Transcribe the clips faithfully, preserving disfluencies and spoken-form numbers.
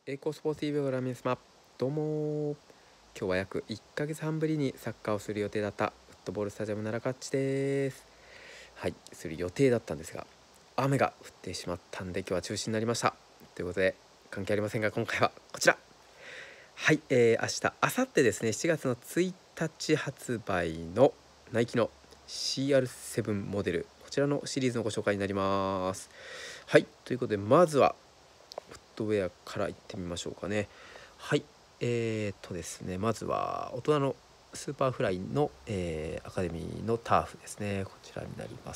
栄光スポーツ ティーブイ をご覧の皆様、どうも。今日は約いっかげつはんぶりにサッカーをする予定だったフットボールスタジアム奈良カッチです。はい、する予定だったんですが、雨が降ってしまったんで今日は中止になりました。ということで関係ありませんが、今回はこちら。はい、えー、明日明後日ですね、しちがつのついたち発売のナイキの シーアールセブン モデル、こちらのシリーズのご紹介になります。はい、ということでまずはフットウェアからいってみましょうかね。はい、えー、っとですねまずは大人のスーパーフライの、えー、アカデミーのターフですね。こちらになります。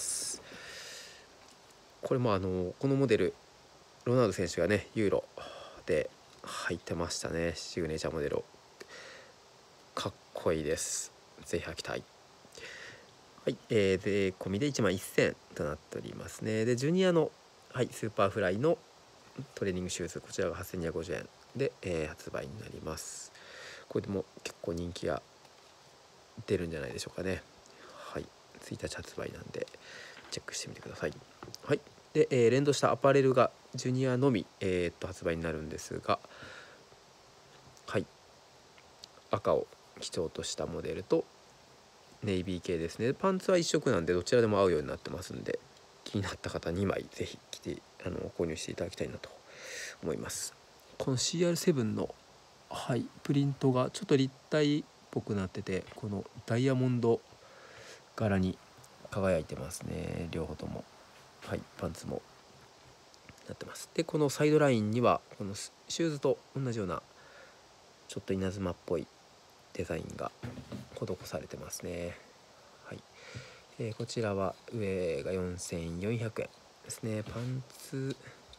これもあのこのモデルロナウド選手がねユーロで履いてましたね。シグネチャーモデルをかっこいいです。ぜひ履きたい。はい、えー、税込みでいちまんせんえんとなっておりますね。でジュニアの、はい、スーパーフライのトレーニングシューズ、こちらがはっせんにひゃくごじゅうえんで、えー、発売になります。これでも結構人気が出るんじゃないでしょうかね。はい、ついたち発売なんでチェックしてみてください。はい、で、えー、連動したアパレルがジュニアのみ、えー、っと発売になるんですが、はい、赤を基調としたモデルとネイビー系ですね。パンツは一色なんでどちらでも合うようになってますんで、気になった方にまいぜひ着てあの購入していただきたいなと思います。この シーアールセブン の、はい、プリントがちょっと立体っぽくなってて、このダイヤモンド柄に輝いてますね、両方とも。はい、パンツもなってます。でこのサイドラインにはこのシューズと同じようなちょっと稲妻っぽいデザインが施されてますね。はい、えー、こちらは上がよんせんよんひゃくえんですね。パンツ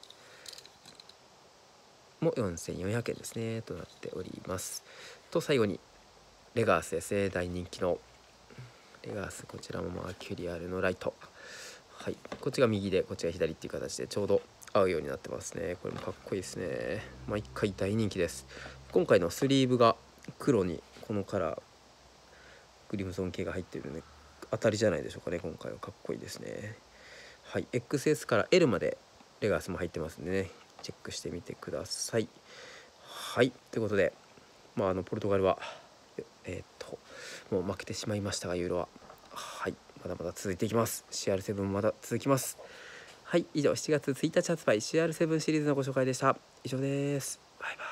もよんせんよんひゃくえんですねとなっております。と最後にレガースですね。大人気のレガース、こちらもマーキュリアルのライト、はい、こっちが右でこっちが左っていう形でちょうど合うようになってますね。これもかっこいいですね。毎回大人気です。今回のスリーブが黒にこのカラークリムゾン系が入っているので当たりじゃないでしょうかね。今回はかっこいいですね。はい、エックスエス から エル までレガースも入ってますんでね、チェックしてみてください。はい、ということで、まあ、あのポルトガルはえー、っともう負けてしまいましたが、ユーロははいまだまだ続いていきます。 シーアールセブン もまだ続きます。はい、以上しちがつついたち発売 シーアールセブン シリーズのご紹介でした。以上です。バイバイ。